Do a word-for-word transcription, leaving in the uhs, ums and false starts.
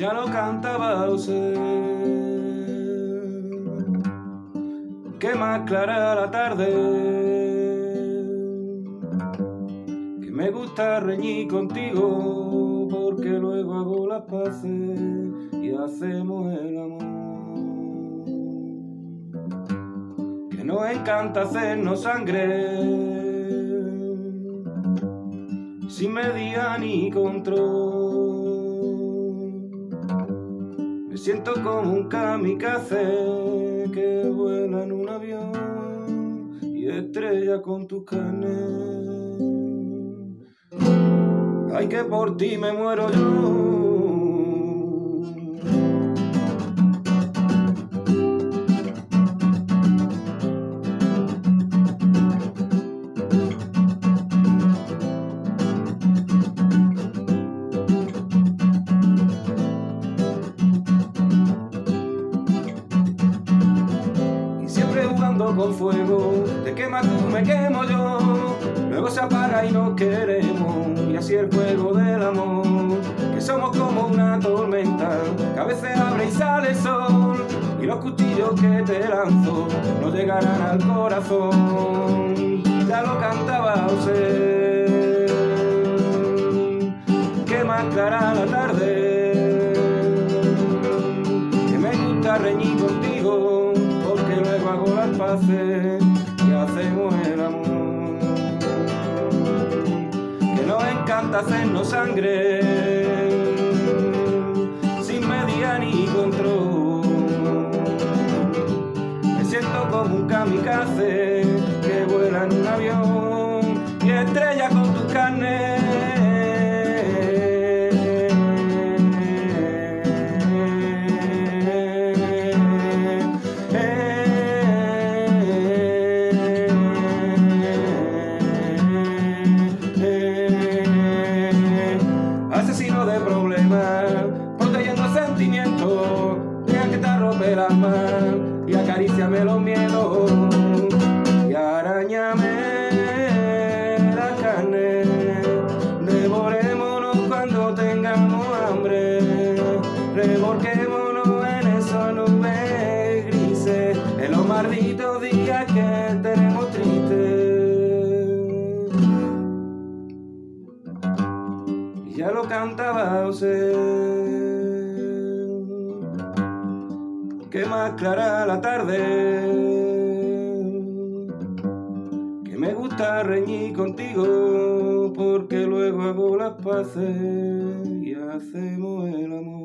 ya lo cantaba usted. Que más clara la tarde, que me gusta reñir contigo, porque luego hago las paces y hacemos el amor. Que nos encanta hacernos sangre, sin medida ni control. Me siento como un kamikaze que vuela en un avión y estrella con tus carnes. Ay, que por ti me muero yo. Con fuego, te quemas tú, me quemo yo, luego se apaga y nos queremos, y así el juego del amor, que somos como una tormenta, que a veces abre y sale el sol, y los cuchillos que te lanzo no llegarán al corazón. Ya lo cantaba usted, que más clara la tarde, que me gusta reñir contigo, porque luego hago las paces y hacemos el amor. Que nos encanta hacernos sangre, sin medida ni control. Me siento como un kamikaze que vuela en un avión y estrella con tus carnes. Asesino de problemas, protegiendo sentimientos, deja que te arrope el alma y acaríciame los miedos y arañame la carne. Devorémonos cuando tengamos hambre, revolquémonos en esas nubes grises, en los malditos días que tenemos tristes. Ya lo cantaba usted, que más clara la tarde, que me gusta reñir contigo, porque luego hago las paces y hacemos el amor.